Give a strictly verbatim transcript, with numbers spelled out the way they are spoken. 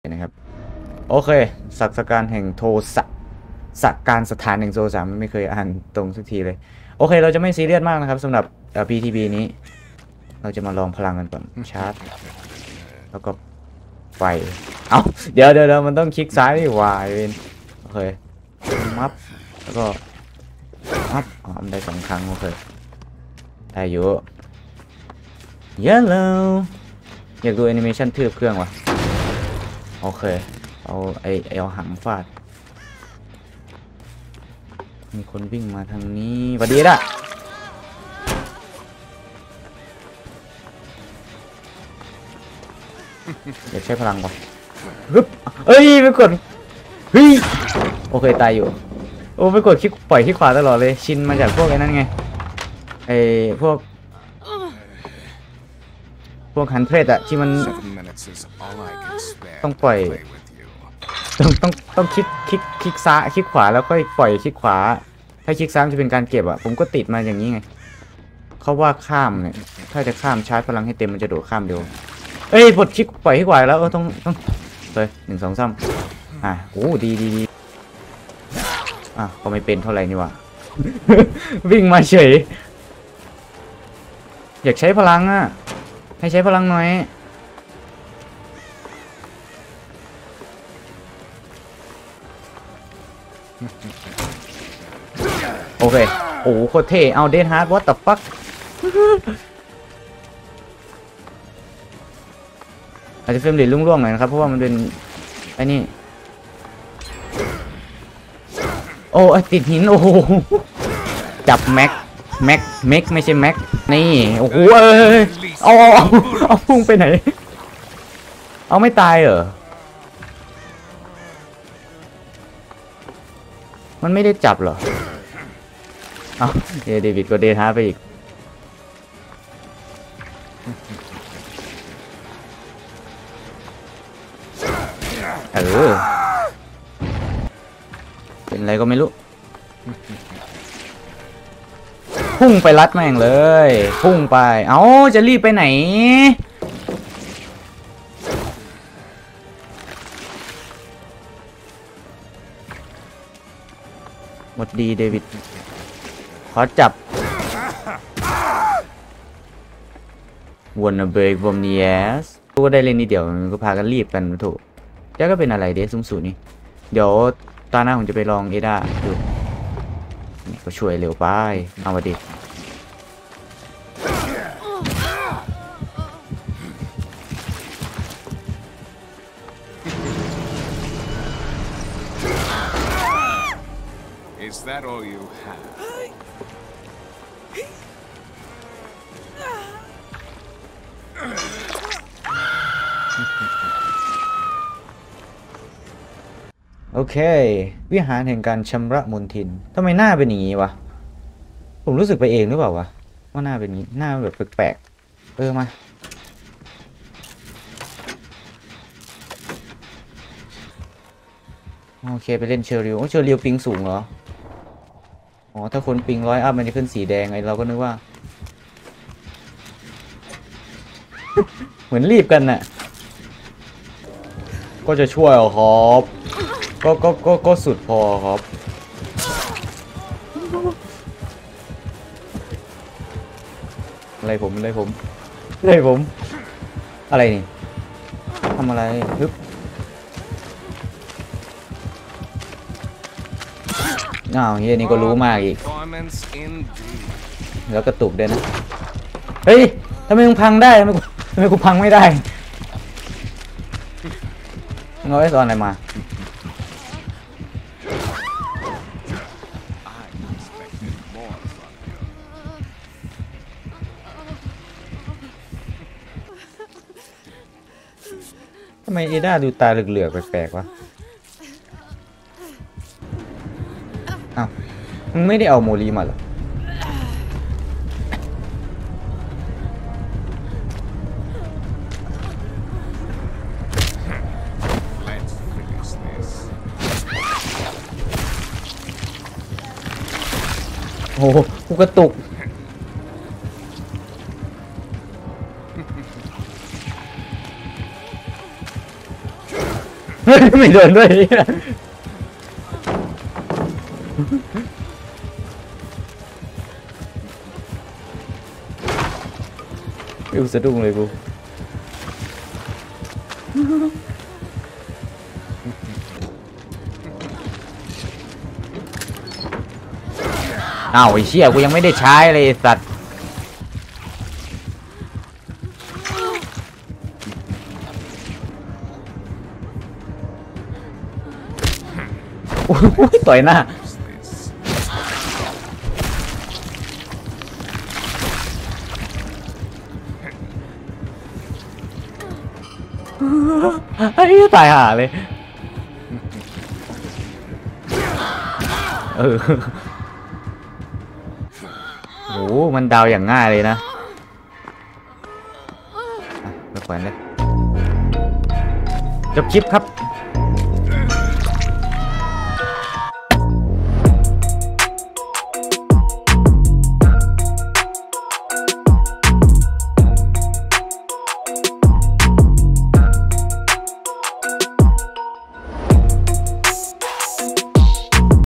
นะครับโอเคศักดิ์การแห่งโทสะสักการสถานแห่งโทสะไม่เคยอ่านตรงสักทีเลยโอเคเราจะไม่ซีเรียสมากนะครับสำหรับ พี ที บี นี้เราจะมาลองพลังกันก่อนชาร์จแล้วก็ไฟเอาเดี๋ยวเดี๋ยวมันต้องคลิกซ้ายนี่วายเวนโอเคมัฟแล้วก็มัฟอ๋อมันได้สองครั้งโอเคได้อยู่เยอะเลยอยากดูแอนิเมชันทืบเครื่องวะโอเคเอาไอเอาหางฟาดมีคนวิ่งมาทางนี้สวัสดีละเดี๋ยวใช้พลังก่อนฮึบเอ้ยไปกดเฮ้ยโอเคตายอยู่โอ้ไปกดคลิกปล่อยคลิกขวาตลอดเลยชินมาจากพวกไอ้นั่นไงไอ้พวกพวกฮันเทรดอะที่มันต้องปล่อยต้องต้องต้องคลิกคลิกคลิกซ้ายคลิกขวาแล้วค่อยปล่อยคลิกขวาถ้าคลิกซ้ายจะเป็นการเก็บอะผมก็ติดมาอย่างนี้ไงเขาว่าข้ามเนี่ยถ้าจะข้ามชาร์จพลังให้เต็มมันจะโดดข้ามเดียวเอ้ยกดคลิกปล่อยคลิกขวาแล้วเออต้องต้องเลยหนึ่งสองสามอ่ะโอ้ดีดีดีอ่ะก็ไม่เป็นเท่าไหร่นี่วะ วิ่งมาเฉยอยากใช้พลังอ่ะให้ใช้พลังหน่อยโอเคโอ้โคตรเท่เอาเดนฮาร์ดวอตต์ฟักอาจจะเฟรมเรทร่วงๆหน่อยนะครับเพราะว่ามันเป็นไอ้นี่โอ้ติดหินโอ้โหจับแม็กแม็กแม็กไม่ใช่แม็กนี่โอ้โหเอ้ยเอาเอาเอาพุ่งไปไหนเอาไม่ตายเหรอมันไม่ได้จับเหรอเอาเดวิดก็เดทาไปอีกเออเป็นอะไรก็ไม่รู้พุ่งไปรัดแม่งเลยพุ่งไปเอ้าจะรีบไปไหนหมดดีเดวิดขอจับวนเบรกบอมเนียสก็ได้เล่นนิดเดียวมันก็พากันรีบกันถูกแกก็เป็นอะไรเดซุ้มสูนี่เดี๋ยวตาหน้าผมจะไปลองเอด้าดูนี่ก็ช่วยเร็วไปเอามาดิ Is that all you have? โอเควิหารแห่งการชำระมลทินทำไมหน้าเป็นอย่างนี้วะผมรู้สึกไปเองหรือเปล่าวะว่าหน้าเป็นอย่างนี้หน้าแบบแปลกๆเออมาโอเคไปเล่นเชอริวเชอริวปิงสูงเหรออ๋อถ้าคนปิงร้อยอัพมันจะขึ้นสีแดงไงเราก็นึกว่า เหมือนรีบกันน่ะก็จะช่วยเหรอครับก็ก็ก็ก็สุดพอครับอะไรผมอะไรผมอะไรผมอะไรนี่ทำอะไรฮึบอ้าวเฮียนี่ก็รู้มากอีกแล้วกระตุกด้วยนะเฮ้ยทำไมมึงพังได้ทำไมกูทำไมกูพังไม่ได้มึงเอาไอ้ซอนอะไรมาทำไมเอด้าดูตาเหลือกๆแปลกๆวะอ้าวมึงไม่ได้เอาโมลีมาเหรอโอ้โหกูกระตุก โไม่โดนด้วยอิวสะดุ้งเลยกูอ้าวไอ้เชี่ยกูยังไม่ได้ใช้เลยไอ้สัตว์โอ้ยต่อยหน้าไอ้ตายห่าเลยเออโอ้มันดาวอย่างง่ายเลยนะไปแขวนเลยจบคลิปครับ